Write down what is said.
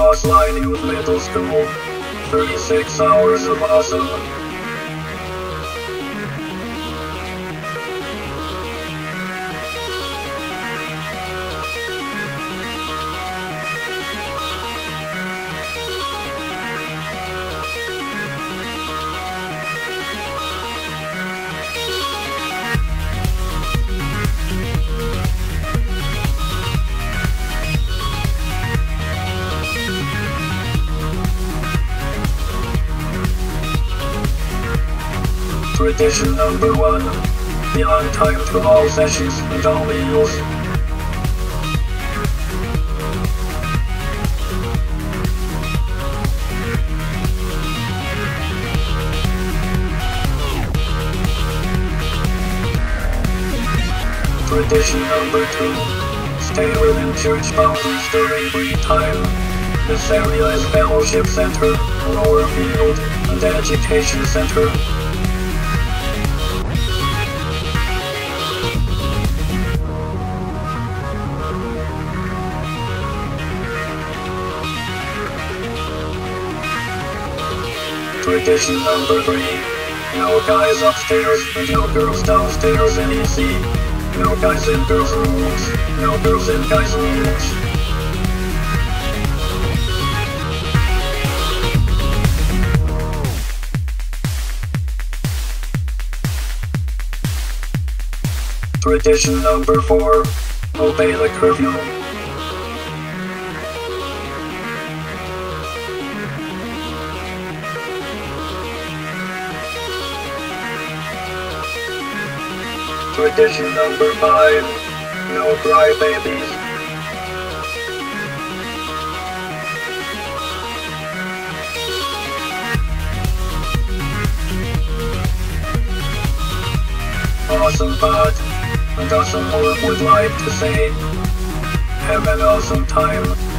CrosslineYouth Middle School. 36 hours of awesome. Tradition number 1. Be on time to all sessions and all meals. Tradition number 2. Stay within church boundaries during free time. This area is Fellowship Center, Lower Field, and Education Center. Tradition number 3. No guys upstairs and no girls downstairs in EC. No guys in girls' rooms. No girls in guys' rooms. Tradition number 4. Obey the curfew. Tradition number 5. No cry babies. AwesomeBot and AwesomeMorph would like to say, have an awesome time.